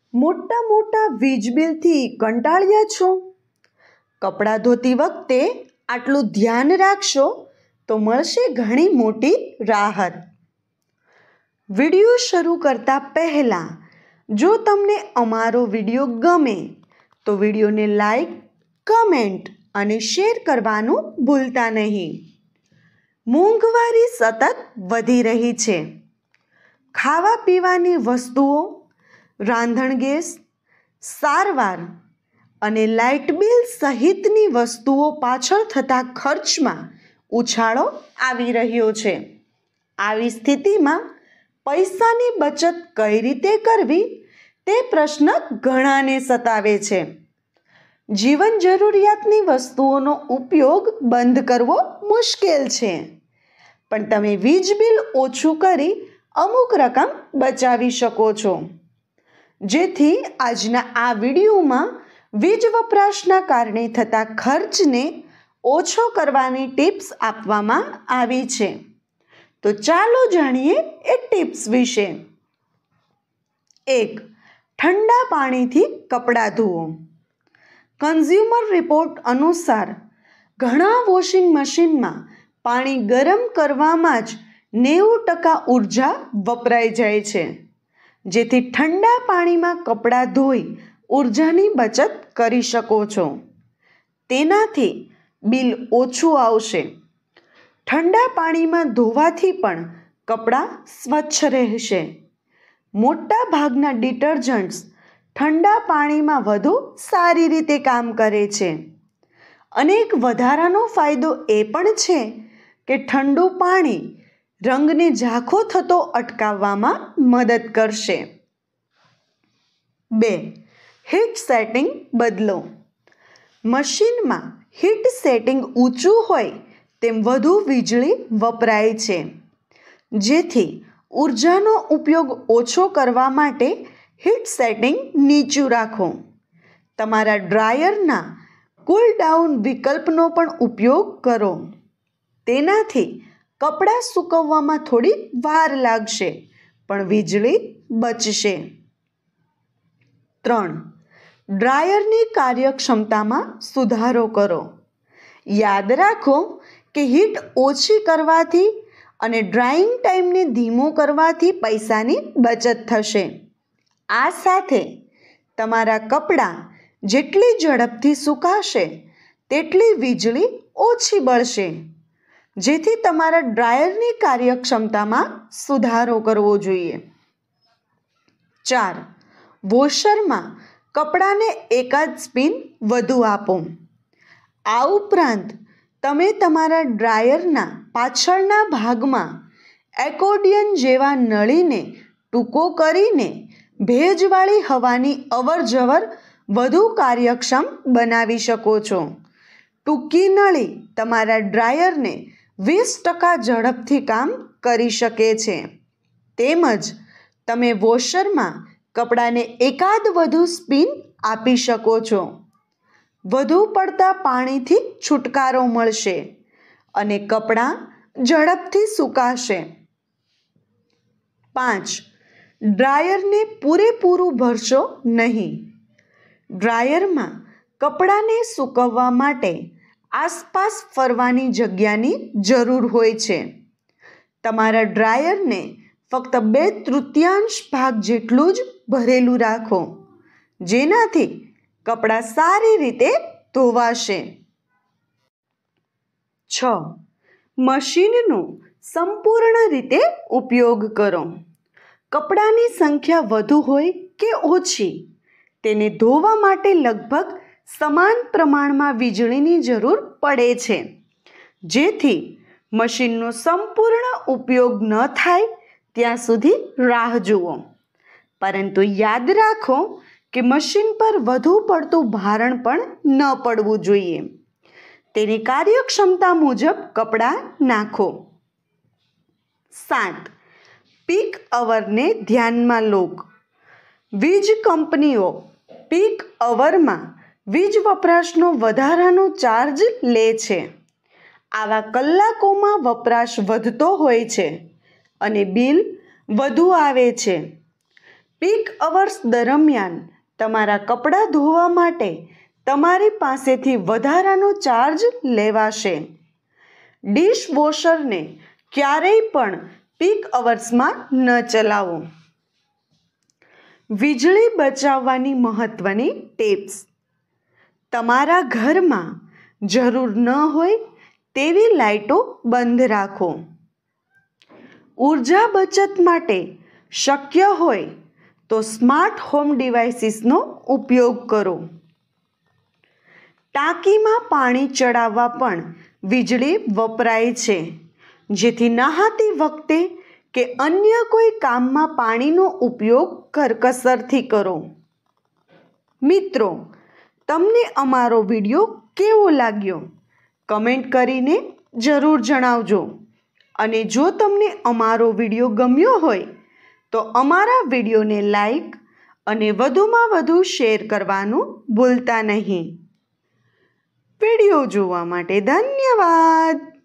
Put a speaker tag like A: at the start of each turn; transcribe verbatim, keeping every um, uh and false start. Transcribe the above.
A: મોટા મોટા વીજ બિલથી કંટાળ્યા છો? કપડાં ધોતી વખતે આટલું ધ્યાન રાખશો તો મળશે ઘણી મોટી રાહત. વિડીયો શરૂ કરતા પહેલાં જો તમને અમારો વિડીયો ગમે તો વિડીયોને લાઈક, કમેન્ટ અને શેર કરવાનું ભૂલતા નહીં. મોંઘવારી સતત વધી રહી છે. ખાવા પીવાની વસ્તુઓ, રાંધણ ગેસ, સારવાર અને લાઇટ બિલ સહિતની વસ્તુઓ પાછળ થતા ખર્ચમાં ઉછાળો આવી રહ્યો છે. આવી સ્થિતિમાં પૈસાની બચત કઈ રીતે કરવી તે પ્રશ્ન ઘણાને સતાવે છે. જીવન જરૂરિયાતની વસ્તુઓનો ઉપયોગ બંધ કરવો મુશ્કેલ છે, પણ તમે વીજ બિલ ઓછું કરી અમુક રકમ બચાવી શકો છો. જેથી આજના આ વિડીયોમાં વીજ વપરાશના કારણે થતા ખર્ચને ઓછો કરવાની ટિપ્સ આપવામાં આવી છે. તો ચાલો જાણીએ એ ટિપ્સ વિશે. એક. ઠંડા પાણીથી કપડાં ધુઓ. કન્ઝ્યુમર રિપોર્ટ અનુસાર ઘણા વોશિંગ મશીનમાં પાણી ગરમ કરવામાં જ નેવું ટકા ઉર્જા વપરાઈ જાય છે. જેથી ઠંડા પાણીમાં કપડાં ધોઈ ઉર્જાની બચત કરી શકો છો. તેનાથી બિલ ઓછું આવશે. ઠંડા પાણીમાં ધોવાથી પણ કપડાં સ્વચ્છ રહેશે. મોટા ભાગના ડિટર્જન્ટ્સ ઠંડા પાણીમાં વધુ સારી રીતે કામ કરે છે. અને એક વધારાનો ફાયદો એ પણ છે કે ઠંડુ પાણી રંગને ઝાંખો થતો અટકાવવામાં મદદ કરશે. બે. હીટ સેટિંગ બદલો. મશીનમાં હીટ સેટિંગ ઊંચું હોય તેમ વધુ વીજળી વપરાય છે. જેથી ઉર્જાનો ઉપયોગ ઓછો કરવા માટે હીટ સેટિંગ નીચું રાખો. તમારા ડ્રાયરના કૂલ ડાઉન વિકલ્પનો પણ ઉપયોગ કરો. તેનાથી કપડાં સૂકવવામાં થોડી વાર લાગશે, પણ વીજળી બચશે. ત્રણ. ડ્રાયરની કાર્યક્ષમતામાં સુધારો કરો. યાદ રાખો કે હીટ ઓછી કરવાથી અને ડ્રાઇંગ ટાઈમને ધીમો કરવાથી પૈસાની બચત થશે. આ સાથે તમારા કપડાં જેટલી ઝડપથી સુકાશે તેટલી વીજળી ઓછી બળશે. જેથી તમારા ડ્રાયરની કાર્યક્ષમતામાં સુધારો કરવો જોઈએ. ચાર. વોશરમાં કપડાને એકાદ સ્પિન વધુ આપો. આ ઉપરાંત તમે તમારા ડ્રાયરના પાછળના ભાગમાં એકોર્ડિયન જેવા નળીને ટૂંકો કરીને ભેજવાળી હવાની અવરજવર વધુ કાર્યક્ષમ બનાવી શકો છો. ટૂંકી નળી તમારા ડ્રાયરને વીસ ટકા ઝડપથી કામ કરી શકે છે. તેમજ તમે વોશરમાં કપડાને એકાદ વધુ સ્પિન આપી શકો છો. વધુ પડતા પાણીથી છુટકારો મળશે અને કપડાં ઝડપથી સુકાશે. પાંચ. ડ્રાયરને પૂરેપૂરું ભરશો નહીં. ડ્રાયરમાં કપડાને સૂકવવા માટે આસપાસ ફરવાની જગ્યાની જરૂર હોય છે. તમારા ડ્રાયરને ફક્ત બે તૃતીયાંશ ભાગ જેટલું જ ભરેલું રાખો, જેનાથી કપડાં સારી રીતે ધોવાશે. છ. મશીનનો સંપૂર્ણ રીતે ઉપયોગ કરો. કપડાની સંખ્યા વધુ હોય કે ઓછી, તેને ધોવા માટે લગભગ સમાન પ્રમાણમાં વીજળીની જરૂર પડે છે. જેથી મશીનનો સંપૂર્ણ ઉપયોગ ન થાય ત્યાં સુધી રાહ જુઓ. પરંતુ યાદ રાખો કે મશીન પર વધુ પડતું ભારણ પણ ન પડવું જોઈએ. તેની કાર્યક્ષમતા મુજબ કપડાં નાખો. સાત. પીક અવરને ધ્યાનમાં લો. વીજ કંપનીઓ પીક અવરમાં વીજ વપરાશનો વધારાનો ચાર્જ લે છે. આવા કલાકોમાં વપરાશ વધતો હોય છે અને બિલ વધુ આવે છે. પીક અવર્સ દરમિયાન તમારા કપડાં ધોવા માટે તમારી પાસેથી વધારાનો ચાર્જ લેવાશે. ડિશવોશરને ક્યારેય પણ પીક અવર્સમાં ન ચલાવો. વીજળી બચાવવાની મહત્ત્વની ટિપ્સ. તમારા ઘરમાં જરૂર ન હોય તેવી લાઇટો બંધ રાખો. ઉર્જા બચત માટે શક્ય હોય તો સ્માર્ટ હોમ ડિવાઇસીસનો ઉપયોગ કરો. ટાંકીમાં પાણી ચડાવવા પણ વીજળી વપરાય છે, જેથી નહાતી વખતે કે અન્ય કોઈ કામમાં પાણીનો ઉપયોગ કરકસરથી કરો. મિત્રો, તમને અમારો વિડીયો કેવો લાગ્યો? કમેન્ટ કરીને જરૂર જણાવજો. અને જો તમને અમારો વિડીયો ગમ્યો હોય તો અમારા વિડીયોને લાઈક અને વધુમાં વધુ શેર કરવાનું ભૂલતા નહીં. વિડીયો જોવા માટે ધન્યવાદ.